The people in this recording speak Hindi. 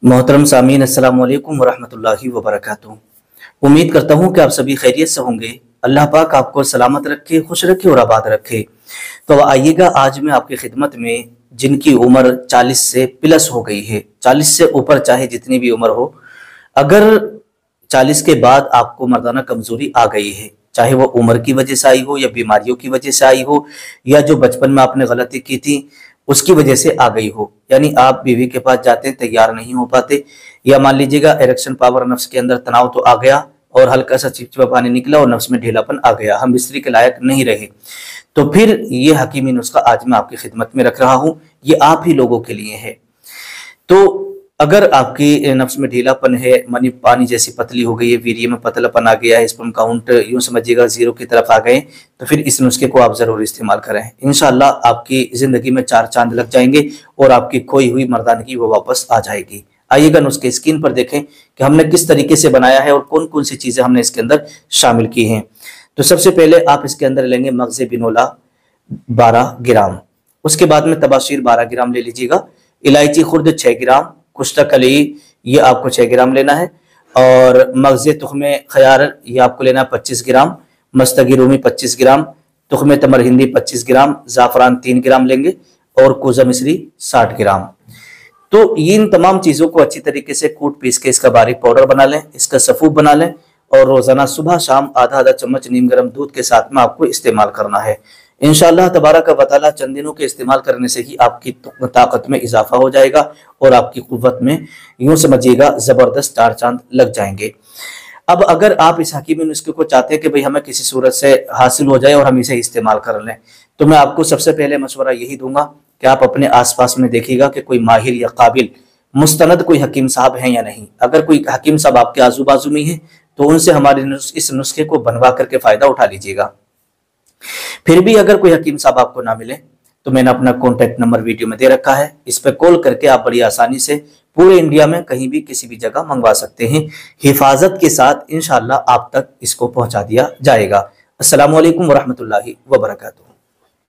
मोहतरम सामीन अस्सलाम वालेकुम वरहमतुल्लाहि वबरकातुहू। उम्मीद करता हूँ कि आप सभी खैरियत से होंगे। अल्लाह पाक आपको सलामत रखे, खुश रखे और आबाद रखे। तो आइएगा, आज मैं आपकी खिदमत में जिनकी उम्र 40 से प्लस हो गई है, 40 से ऊपर चाहे जितनी भी उम्र हो, अगर 40 के बाद आपको मर्दाना कमजोरी आ गई है, चाहे वो उम्र की वजह से आई हो या बीमारियों की वजह से आई हो या जो बचपन में आपने गलती की थी उसकी वजह से आ गई हो, यानी आप बीवी के पास जाते हैं तैयार नहीं हो पाते, या मान लीजिएगा इरेक्शन पावर, नफ्स के अंदर तनाव तो आ गया और हल्का सा चिपचिपा पानी निकला और नफ्स में ढीलापन आ गया, हम बिस्तरी के लायक नहीं रहे, तो फिर ये हकीमी नुस्खा आज मैं आपकी खिदमत में रख रहा हूँ। ये आप ही लोगों के लिए है। तो अगर आपकी नफ्स में ढीलापन है, मनी पानी जैसी पतली हो गई है, वीर्य में पतलापन आ गया है, स्पर्म काउंट यूं समझिएगा 0 की तरफ आ गए, तो फिर इस नुस्खे को आप जरूर इस्तेमाल करें। इंशाअल्लाह आपकी जिंदगी में 4 चांद लग जाएंगे और आपकी खोई हुई मर्दानगी वो वापस आ जाएगी। आइएगा, नुस्खे स्क्रीन पर देखें कि हमने किस तरीके से बनाया है और कौन कौन सी चीजें हमने इसके अंदर शामिल की हैं। तो सबसे पहले आप इसके अंदर लेंगे मगज़े बिनोला 12 ग्राम, उसके बाद में तबाशीर 12 ग्राम ले लीजिएगा, इलायची खुर्द 6 ग्राम, कुश्तक अली ये आपको 6 ग्राम लेना है, और मगज़े तुख्मे खयार ये आपको लेना है 25 ग्राम, मस्तगी रूमी 25 ग्राम, तुख्मे तमर हिंदी 25 ग्राम, ज़ाफ़रान 3 ग्राम लेंगे और कोज़ा मिस्री 60 ग्राम। तो इन तमाम चीज़ों को अच्छी तरीके से कूट पीस के इसका बारीक पाउडर बना लें, इसका सफ़ूफ बना लें और रोज़ाना सुबह शाम आधा आधा चम्मच नीम गर्म दूध के साथ में आपको इस्तेमाल करना है। इंशाअल्लाह तबारक व तआला चंद दिनों के इस्तेमाल करने से ही आपकी ताकत में इजाफा हो जाएगा और आपकी कुव्वत में यूं समझिएगा जबरदस्त 4 चांद लग जाएंगे। अब अगर आप इस हकीमी नुस्खे को चाहते हैं कि भाई हमें किसी सूरत से हासिल हो जाए और हम इसे इस्तेमाल कर लें, तो मैं आपको सबसे पहले मशवरा यही दूंगा कि आप अपने आसपास में देखिएगा कि कोई माहिर या काबिल मुस्तनद कोई हकीम साहब हैं या नहीं। अगर कोई हकीम साहब आपके आजू बाजू में है तो उनसे हमारे इस नुस्खे को बनवा करके फायदा उठा लीजिएगा। फिर भी अगर कोई हकीम साहब आपको ना मिले तो मैंने अपना कॉन्टैक्ट नंबर वीडियो में दे रखा है, इस पर कॉल करके आप बड़ी आसानी से पूरे इंडिया में कहीं भी किसी भी जगह मंगवा सकते हैं। हिफाजत के साथ इंशाअल्लाह आप तक इसको पहुंचा दिया जाएगा। अस्सलामु अलैकुम वरहमतुल्लाहि वबरकातुहू।